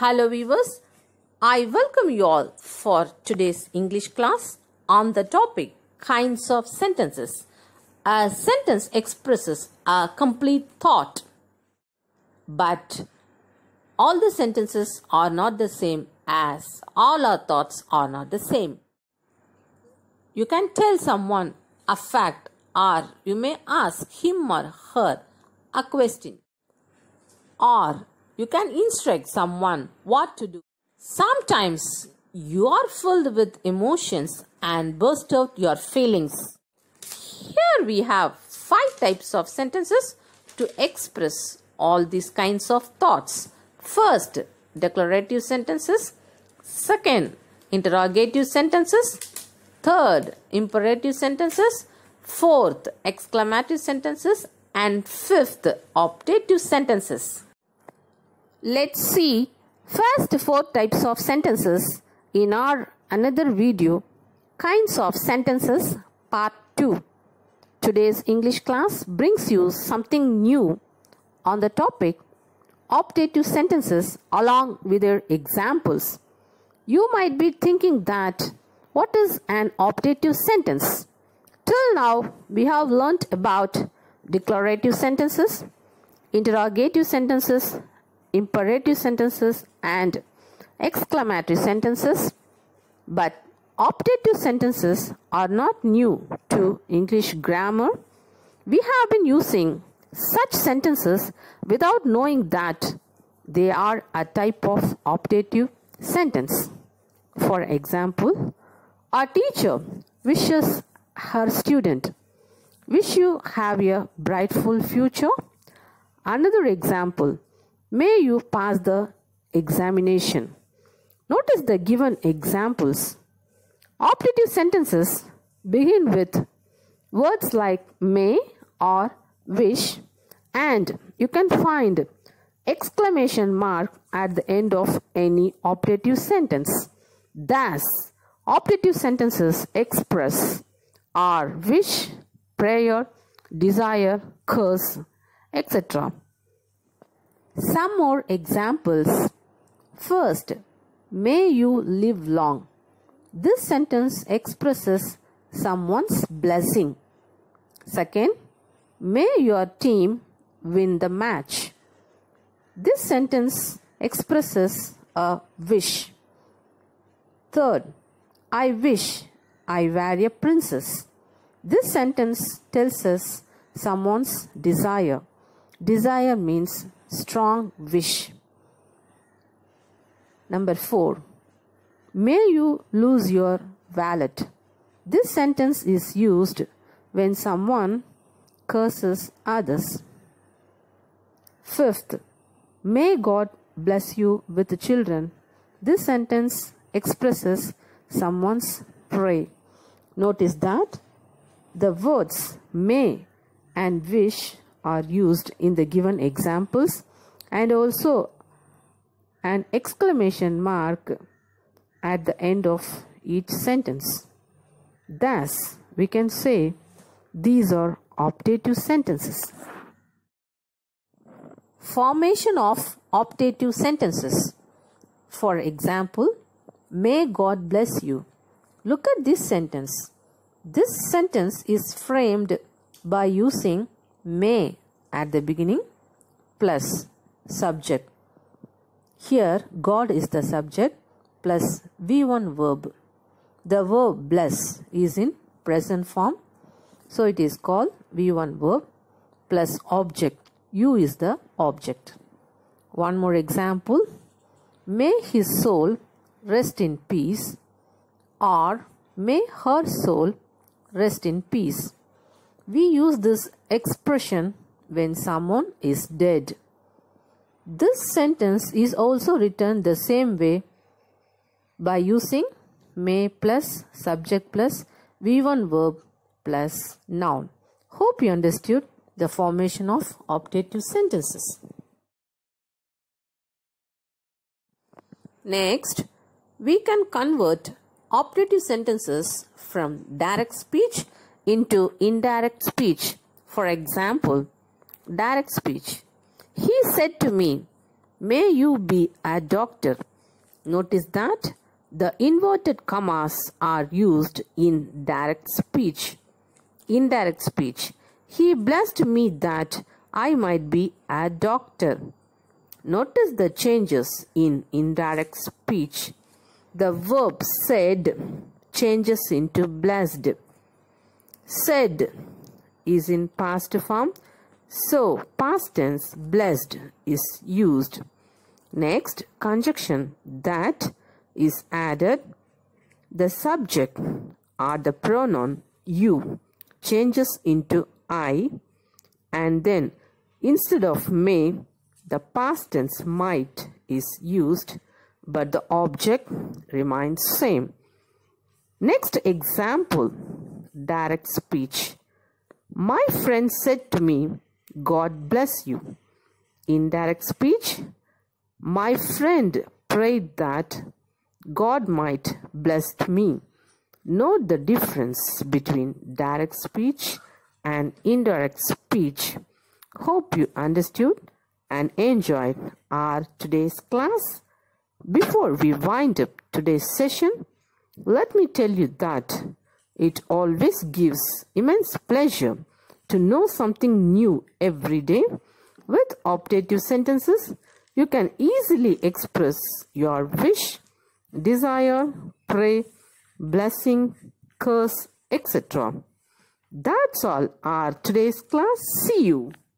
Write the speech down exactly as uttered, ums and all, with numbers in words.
Hello viewers, I welcome you all for today's English class on the topic kinds of sentences. A sentence expresses a complete thought, but all the sentences are not the same as all our thoughts are not the same. You can tell someone a fact or you may ask him or her a question, or you can instruct someone what to do. Sometimes you are filled with emotions and burst out your feelings. Here we have five types of sentences to express all these kinds of thoughts. First, declarative sentences. Second, interrogative sentences. Third, imperative sentences. Fourth, exclamative sentences. And fifth, optative sentences. Let's see first four types of sentences in our another video, kinds of sentences part two. Today's English class brings you something new on the topic optative sentences along with their examples. You might be thinking that what is an optative sentence? Till now we have learnt about declarative sentences, interrogative sentences, imperative sentences and exclamatory sentences, but optative sentences are not new to English grammar. We have been using such sentences without knowing that they are a type of optative sentence. For example, a teacher wishes her student, "Wish you have a brightful future." Another example, "May you pass the examination." Notice the given examples. Optative sentences begin with words like may or wish, and you can find exclamation mark at the end of any optative sentence. Thus, optative sentences express our wish, prayer, desire, curse, et cetera. Some more examples. First, may you live long. This sentence expresses someone's blessing. Second, may your team win the match. This sentence expresses a wish. Third, I wish I were a princess. This sentence tells us someone's desire. Desire means strong wish. Number four, may you lose your wallet. This sentence is used when someone curses others. Fifth, may God bless you with children. This sentence expresses someone's prayer. Notice that the words may and wish are used in the given examples, and also an exclamation mark at the end of each sentence. Thus, we can say these are optative sentences. Formation of optative sentences. For example, may God bless you. Look at this sentence. This sentence is framed by using may at the beginning plus subject. Here God is the subject plus V one verb. The verb bless is in present form, so it is called V one verb plus object. You is the object. One more example. May his soul rest in peace, or may her soul rest in peace. We use this expression when someone is dead. This sentence is also written the same way by using may plus subject plus V one verb plus noun. Hope you understood the formation of optative sentences. Next, we can convert optative sentences from direct speech into indirect speech. For example, direct speech. He said to me, May you be a doctor. Notice that the inverted commas are used in direct speech. Indirect speech. He blessed me that I might be a doctor. Notice the changes in indirect speech. The verb said changes into blessed. Said is in past form, so past tense blessed is used. Next, conjunction that is added. The subject or the pronoun you changes into I, and then instead of may, the past tense might is used, but the object remains same. Next example, direct speech. My friend said to me, God bless you. Indirect speech. My friend prayed that God might bless me. Note the difference between direct speech and indirect speech. Hope you understood and enjoyed our today's class. Before we wind up today's session, let me tell you that it always gives immense pleasure to know something new every day. With optative sentences, you can easily express your wish, desire, pray, blessing, curse, et cetera. That's all our today's class. See you.